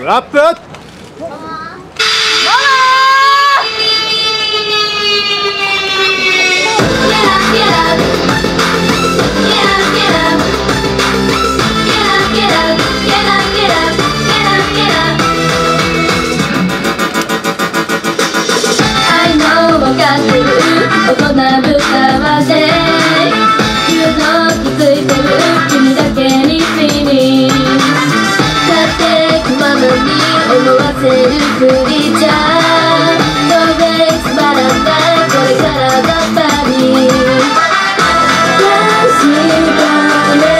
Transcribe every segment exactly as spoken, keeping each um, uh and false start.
ラップ。 大人ぶったわで言うの気づいてる君だけにフィニー勝手気ままに思わせるふりじゃどうでつまらないこれからがパリ確かめ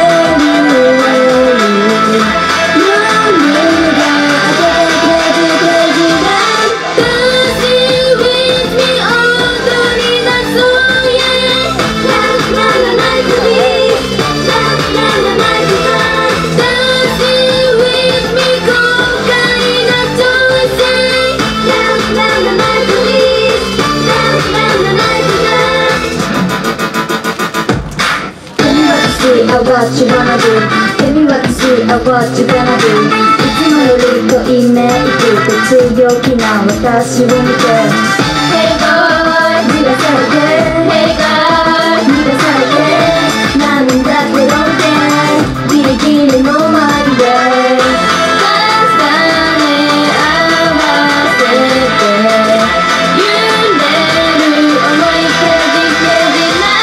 る夜がI what you wanna do Tell me what to see, I what you gonna do いつもより濃いめ息と強気な私を見て Hey boy 逃がされて Hey girl 逃がされてなんだってロンテンギリギリの前で重ね合わせて揺れる想いけじけじな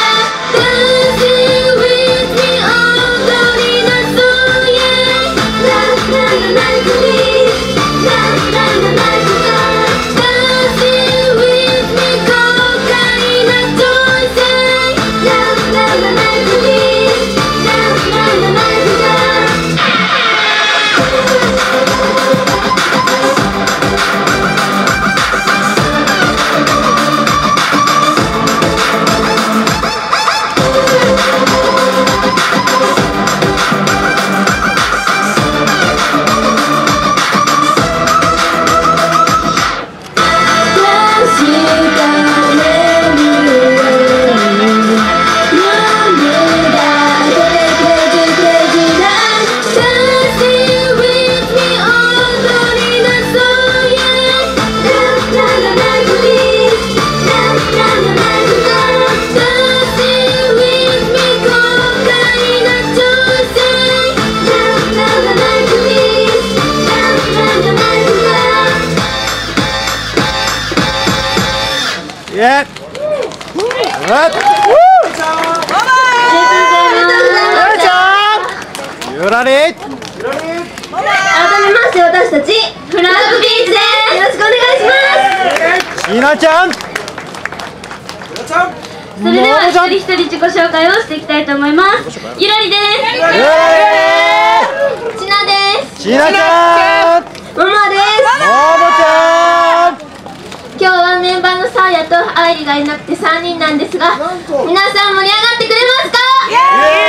Yeah. What? You ready? 改めまして私たちフラッグビーチです。よろしくお願いします。 ひなちゃん。 それでは一人一人自己紹介をしていきたいと思います。ゆらりです。ちなです。 ちなちゃん。 ももです。ももちゃん。 今日はメンバーのさあやとあいりがいなくてさんにんなんですが、皆さん盛り上がってくれますか？